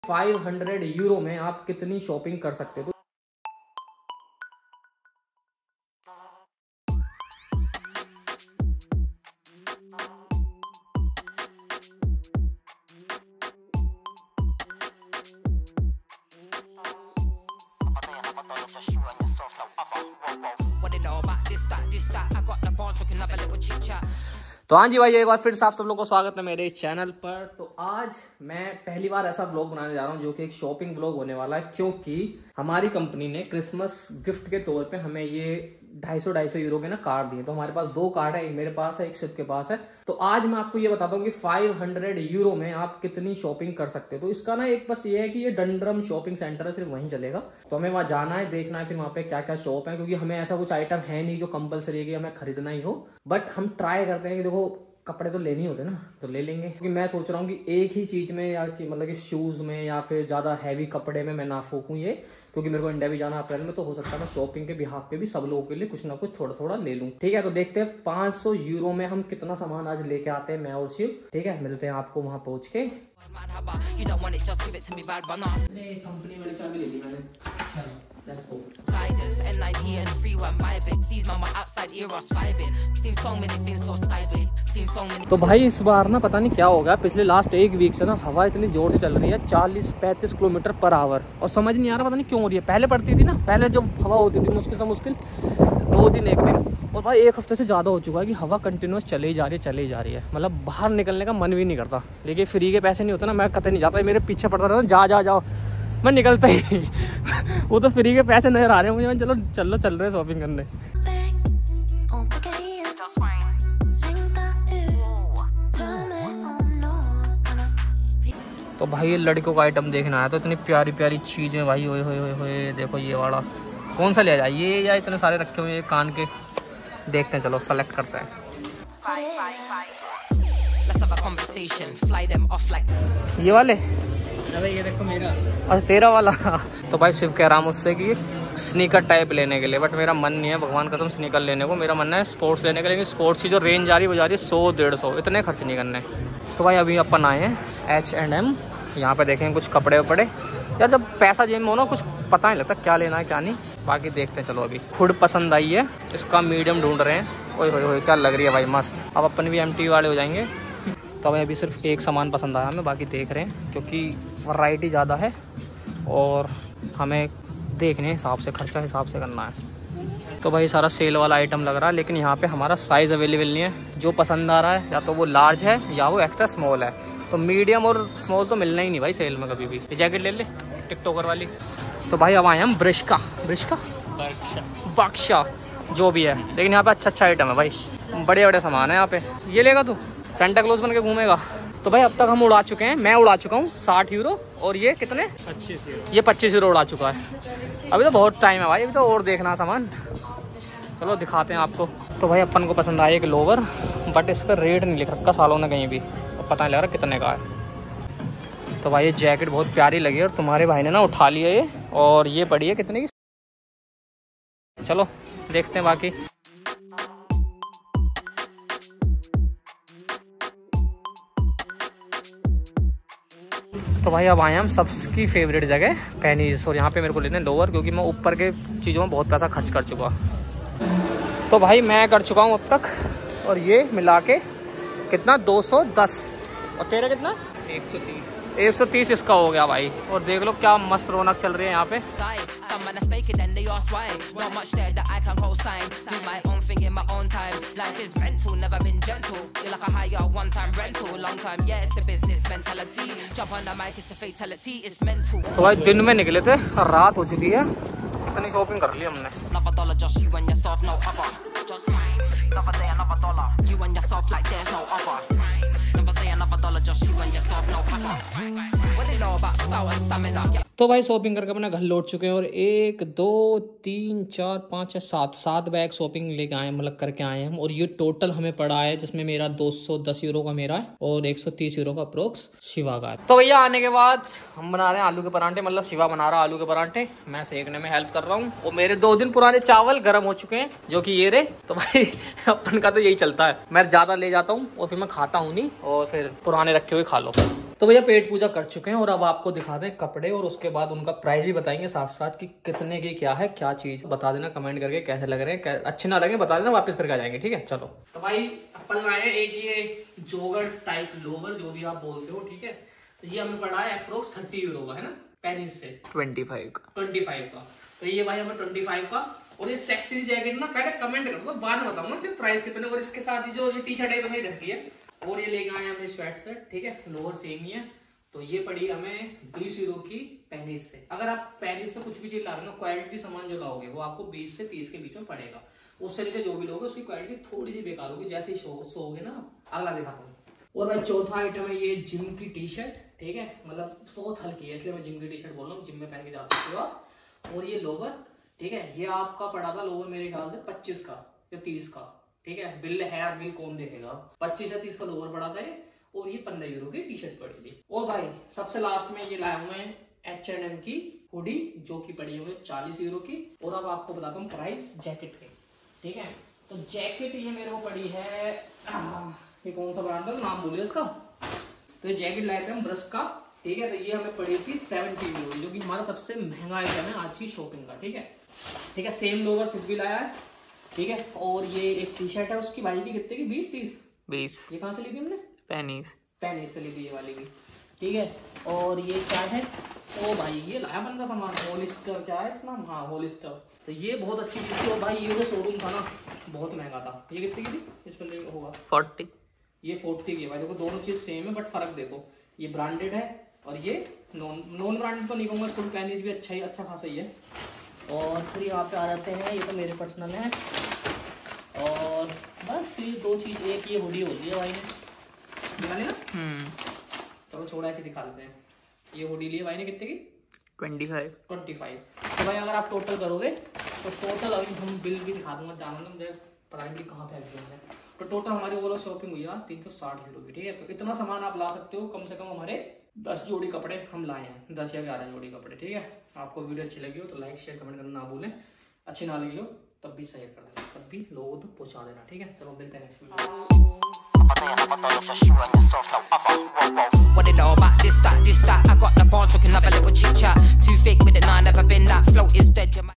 500 euro में आप कितनी शॉपिंग कर सकते हो। तो हाँ जी भाई, एक बार फिर से आप सब लोग को स्वागत है मेरे इस चैनल पर। तो आज मैं पहली बार ऐसा व्लॉग बनाने जा रहा हूँ जो कि एक शॉपिंग व्लॉग होने वाला है, क्योंकि हमारी कंपनी ने क्रिसमस गिफ्ट के तौर पे हमें ये 250 यूरो के ना कार्ड दिए। तो हमारे पास 2 कार्ड है, एक मेरे पास है, एक शिव के पास है। तो आज मैं आपको ये बताता हूँ कि 500 यूरो में आप कितनी शॉपिंग कर सकते हो। तो इसका ना एक बस ये है कि ये डंडरम शॉपिंग सेंटर है, सिर्फ वहीं चलेगा। तो हमें वहाँ जाना है, देखना है फिर वहाँ पे क्या क्या शॉप है, क्योंकि हमें ऐसा कुछ आइटम है नहीं जो कंपलसरी है कि हमें खरीदना ही हो। बट हम ट्राई करते हैं कि देखो कपड़े तो लेने होते ना, तो ले लेंगे। क्योंकि मैं सोच रहा हूँ कि एक ही चीज में या कि मतलब कि शूज में या फिर ज्यादा हैवी कपड़े में मैं ना फूकूं ये, क्योंकि मेरे को इंडिया भी जाना अप्रैल में। तो हो सकता है मैं शॉपिंग के बिहाफ पे भी सब लोगों के लिए कुछ ना कुछ थोड़ा थोड़ा ले लूं। ठीक है, तो देखते हैं 500 यूरो में हम कितना सामान आज लेके आते हैं, मैं और शिव। ठीक है, मिलते हैं आपको वहां पहुंच के। कंपनी वाली चाबी ले ली मैंने। तो भाई इस बार ना पता नहीं क्या होगा, पिछले लास्ट एक वीक से ना हवा इतनी जोर से चल रही है, 40-35 किलोमीटर पर आवर। और समझ नहीं आ रहा, पता नहीं क्यों हो रही है। पहले पड़ती थी ना, पहले जब हवा होती थी मुश्किल से मुश्किल 2 दिन 1 दिन, और भाई 1 हफ्ते से ज़्यादा हो चुका है कि हवा कंटिन्यूस चली जा रही है। मतलब बाहर निकलने का मन भी नहीं करता। लेकिन फ्री के पैसे नहीं होते ना, मैं कतई नहीं जाता। मेरे पीछे पड़ता रहता, जाओ, मैं निकलता ही वो तो फ्री के पैसे नजर आ रहे हैं मुझे। चलो चल रहे हैं शॉपिंग करने। तो भाई ये लड़कों का आइटम देखना आया, तो इतनी प्यारी प्यारी चीजें भाई। होए देखो ये वाला कौन सा लिया जाए, ये या इतने सारे रखे हुए कान के। देखते हैं, चलो सेलेक्ट करते हैं। ये वाले, अरे ये देखो मेरा। अच्छा तेरा वाला। तो भाई शिव कह रहा मुझसे कि स्नीकर टाइप लेने के लिए, बट मेरा मन नहीं है भगवान कसम स्नीकर लेने को। मेरा मन है स्पोर्ट्स लेने के लिए। स्पोर्ट्स की जो रेंज आ रही है वो जा रही है 100-150, इतने खर्च नहीं करने। तो भाई अभी अपन आए हैं H&M, यहाँ पे देखेंगे कुछ कपड़े वपड़े। यार जब पैसा जेब में हो ना, कुछ पता नहीं लगता क्या लेना है क्या नहीं। बाकी देखते हैं, चलो। अभी हुड पसंद आई है, इसका मीडियम ढूंढ रहे हैं। ओए क्या लग रही है भाई, मस्त। अब अपन भी MT वाले हो जाएंगे। तो हमें अभी सिर्फ एक सामान पसंद आया हमें, बाकी देख रहे हैं क्योंकि वैरायटी ज़्यादा है और हमें देखने हिसाब से, खर्चा हिसाब से करना है। तो भाई सारा सेल वाला आइटम लग रहा है, लेकिन यहाँ पे हमारा साइज़ अवेलेबल नहीं है। जो पसंद आ रहा है या तो वो लार्ज है या वो एक्स्ट्रा स्मॉल है। तो मीडियम और स्मॉल तो मिलना ही नहीं भाई सेल में कभी भी। ये जैकेट ले ले टिकटॉकर वाली। तो भाई अब आए हम बक्शा जो भी है, लेकिन यहाँ पे अच्छा आइटम है भाई, बड़े सामान है यहाँ पे। ये लेगा तू, सेंटा क्लॉज बन के घूमेगा। तो भाई अब तक हम उड़ा चुके हैं, मैं उड़ा चुका हूँ 60 यूरो, और ये कितने 25 यूरो। ये 25 यूरो उड़ा चुका है। अभी तो बहुत टाइम है भाई, अभी तो और देखना सामान। चलो दिखाते हैं आपको। तो भाई अपन को पसंद आया एक लोवर, बट इसका रेट नहीं लिख रखा सालों ने कहीं भी, तो पता नहीं लग रहा कितने का है। तो भाई ये जैकेट बहुत प्यारी लगी और तुम्हारे भाई ने ना उठा लिया ये, और ये पड़ी है कितने की। चलो देखते हैं बाकी। तो भाई अब आए हम सबकी फेवरेट जगह पेनीज, और यहाँ पे मेरे को लेने लोअर, क्योंकि मैं ऊपर के चीज़ों में बहुत पैसा खर्च कर चुका। तो भाई मैं कर चुका हूँ अब तक, और ये मिला के कितना 210, और तेरा कितना 130 इसका हो गया भाई। और देख लो क्या मस्त रौनक चल रही है यहाँ पे। तो भाई दिन में निकले थे और रात हो चुकी है, इतनी शॉपिंग कर ली हमने। तो भाई शॉपिंग करके अपना घर लौट चुके हैं, और 1 2 3 4 5 6 7 बैग शॉपिंग लेके आए, मतलब करके आए हैं। और ये टोटल हमें पड़ा है, जिसमें मेरा 210 यूरो का मेरा है और 130 यूरो का अप्रोक्स शिवा का है। तो भैया आने के बाद हम बना रहे हैं आलू के परांठे, मतलब शिवा बना रहा है आलू के परांठे, मैं सेकने में हेल्प कर रहा हूँ। और मेरे 2 दिन पुराने चावल गर्म हो चुके हैं, जो कि ये रहे। तो भाई अपन का तो यही चलता है, मैं ज्यादा ले जाता हूँ और फिर मैं खाता हूँ नहीं, और फिर पुराने रखे हुए खा लो। तो भैया पेट पूजा कर चुके हैं और अब आपको दिखा दें कपड़े और उसके बाद उनका प्राइस भी बताएंगे साथ साथ कि कितने की क्या है क्या चीज। बता देना कमेंट करके कैसे लग रहे हैं, अच्छे ना लगे बता देना, वापस करके आ जाएंगे। ठीक है चलो। तो भाई अपन लाए एक ये जोगर टाइप लोवर जो भी आप बोलते हो, ठीक है। तो ये हमें पड़ा है अप्रोक्स 30 यूरो का, है ना, पेरिस से 25 का। तो ये भाई हमें 25 का। और ये सेक्सी जैकेट ना पहले कमेंट कर दो, बाद में बताऊंगा इसके प्राइस कितने। और इसके साथ ही जो टी शर्ट है तो नहीं रखी है। और ये लेके आए हमने स्वेट शर्ट, ठीक है, लोअर सेम ही है। तो ये पड़ी हमें 20 यूरो की पेरिस से। अगर आप पेरिस से कुछ भी चीज ला रहे हो ना, क्वालिटी सामान जो लाओगे वो आपको 20 से 30 के बीच में पड़ेगा। उससे नीचे जो भी लोगे उसकी क्वालिटी थोड़ी सी बेकार होगी, जैसे ही सोओगे ना। अगला दिखाता हूँ। और भाई चौथा आइटम है ये जिम की टी शर्ट, ठीक है, मतलब बहुत हल्की है इसलिए मैं जिम की टी शर्ट बोल रहा हूँ, जिम में पहन के जा सकते हो आप। और ये लोवर, ठीक है, ये आपका पड़ा था लोवर मेरे ख्याल से 25 का या 30 का, ठीक है। बिल है, बिल कौन देखेगा। 25 या 30 का लोवर पड़ा था ये। और ये 15 यूरो की टी शर्ट पड़ी थी। और भाई सबसे लास्ट में ये लाया हूं मैं H&M की हुडी, जो की पड़ी हुई 40 यूरो की। और अब आपको बताता हूँ प्राइस जैकेट के, ठीक है। तो जैकेट ये मेरे को पड़ी है, ये कौन सा ब्रांड है नाम बोलिए उसका। तो ये जैकेट लाए थे हम ब्रश का, ठीक है। तो ये हमें पड़ी थी 70 यूरो, जो कि हमारा सबसे महंगा आइटम है आज की शॉपिंग का, ठीक है। ठीक है, सेम लोवर सिर्फ भी लाया है, ठीक है। और ये एक टी शर्ट है उसकी भाई की कितने की, 20-30। ये कहाँ से ली थी हमने, पेनिस से ली थी ये वाली भी, ठीक है। और ये क्या है, ओ भाई ये लाया बन का सामान, होलिस्टर, क्या है इसका नाम, हाँ होलिस्टर। तो ये बहुत अच्छी चीज थी। और भाई ये जो शोरूम था ना बहुत महंगा था। ये कितने की थी, इस पर होगा 40, ये 40 की है भाई। देखो दोनों चीज सेम है बट फर्क देखो, ये ब्रांडेड है और ये नॉन ब्रांडेड तो नहीं कहूँगा, इसको पेनिस भी अच्छा खासा ही है। और फिर यहाँ पे आ जाते हैं, ये तो मेरे पर्सनल है। और बस फिर दो चीज, एक ये हुडी होती है भाई ने निकाली ना, चलो छोड़ा ऐसे दिखा देते हैं। ये हुडी लिए भाई ने कितने की, 25। तो भाई अगर आप टोटल करोगे तो टोटल, अभी हम बिल भी दिखा दूंगा, जानना मुझे पता नहीं कहाँ पे है। तो टोटल हमारी ओवरऑल शॉपिंग हुई है 360 यूरो की, ठीक है। तो इतना सामान आप ला सकते हो, कम से कम हमारे 10 जोड़ी कपड़े हम लाए हैं, 10 या 11 जोड़ी कपड़े, ठीक है। आपको वीडियो अच्छी लगी हो तो लाइक शेयर कमेंट करना ना भूलें। अच्छी ना लगी हो तब भी शेयर कर देना, तब भी लोगों तक पहुंचा देना, ठीक है। चलो मिलते हैं next video. What they know about this, that, I got the bars looking like a little chit chat. Too fake with it, nah, never been that. Float is dead,